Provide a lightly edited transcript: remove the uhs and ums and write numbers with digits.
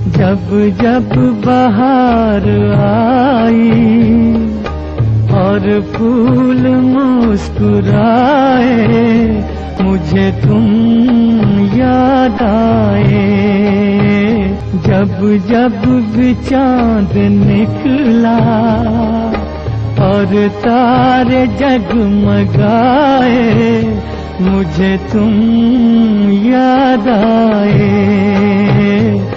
जब जब बहार आई और फूल मुस्कुराए, मुझे तुम याद आए। जब जब भी चांद निकला और तारे जगमगाए, मुझे तुम याद आए।